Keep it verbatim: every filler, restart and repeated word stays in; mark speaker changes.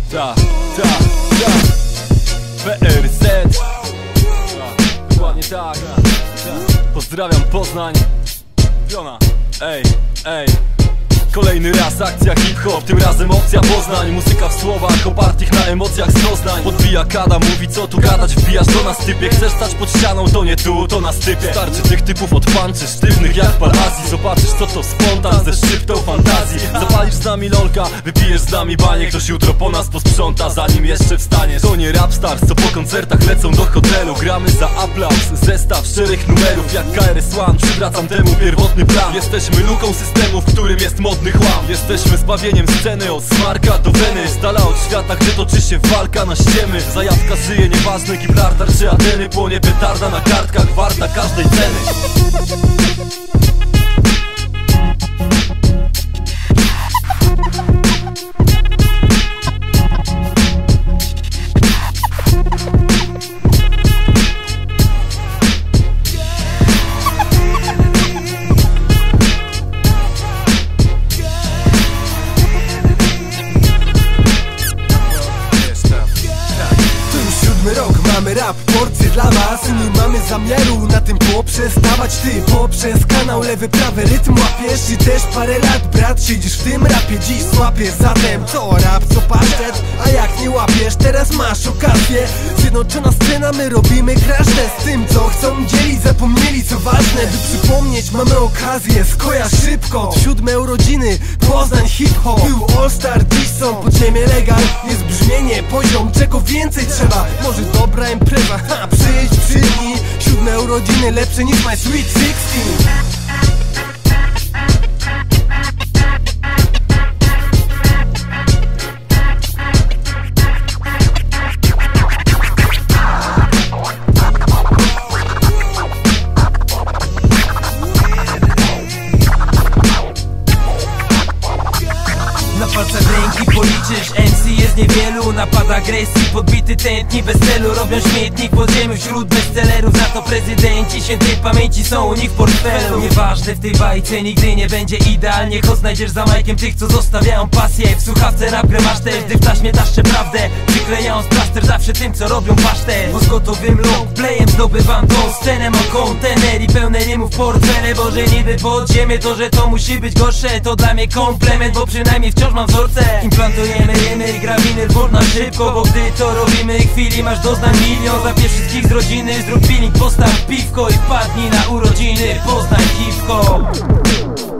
Speaker 1: Ta, ta, ta P R Z Dokładnie tak. Pozdrawiam Poznań. Piona. Ej, ej. Kolejny raz akcja hip-hop, tym razem opcja Poznań. Muzyka w słowach, opartych na emocjach z doznań. Podbija kada, mówi co tu gadać, wbijasz do nas typie. Chcesz stać pod ścianą, to nie tu, to na stypie. Starczy tych typów od panczy, sztywnych jak pal Azji. Zobaczysz co to spontan ze szczyptą fantazji. Zapalisz z nami lolka, wypijesz z nami banie. Ktoś jutro po nas posprząta, zanim jeszcze wstaniesz. To nie rapstars, co po koncertach lecą do hotelu. Gramy za aplauz, zestaw szczerych numerów jak K R S One. Przywracam temu pierwotny plan. Jesteśmy luką systemu, w którym jest modny chłam. Jesteśmy zbawieniem sceny, od smarka do weny. Z dala od świata, gdzie toczy się walka na ściemy. Zajawka żyje, nieważne Gibraltar czy Ateny. Płonie petarda na kartkach, warta każdej ceny.
Speaker 2: Rok, mamy rap, porcje dla was. Nie mamy zamiaru na tym poprzestawać. Ty poprzez kanał lewy, prawy rytm łapiesz. Czy też parę lat, brat, siedzisz w tym rapie, dziś słapiesz. Zatem co rap, co pasztet, a jak nie łapiesz, teraz masz okazję. Zjednoczona scena, my robimy crash test. Z tym co chcą dzielić, zapomnieli co ważne. By przypomnieć, mamy okazję, skojarz szybko. Siódme urodziny, Poznań hip-hop. Był All Star, dziś są podziemie legal. Jest brzmienie, poziom, czego więcej trzeba. Może dobra impreza, ha, przyjdź, przyjdź. Siódme urodziny lepsze niż my sweet sixteen.
Speaker 3: Na palcach ręki policzysz, M C jest niewielu. Napad agresji, podbity tętni bez celu. Robią śmietnik podziemny wśród bestsellerów. Za to prezydenci świętej pamięci są u nich w portfelu. Nieważne w tej bajce, nigdy nie będzie idealnie. Choć znajdziesz za majkiem tych, co zostawiają pasję. W słuchawce rap grę masz też, gdy w taśmie taszczę prawdę. Przyklejając plaster zawsze tym, co robią pasztet. Bo z gotowym longplayem zdobywam tą scenę. Mam kontener i pełne rymów portfele. Bo że niby podziemie, to że to musi być gorsze. To dla mnie komplement, bo przynajmniej wciąż mam wzorce. Implantujemy rymy i grabiny dwór na szybko. Bo gdy to robimy, chwili masz doznań milion. Zabierz wszystkich z rodziny, zrób peeling, postaw piwko i wpadnij na urodziny. Poznań hip-hop.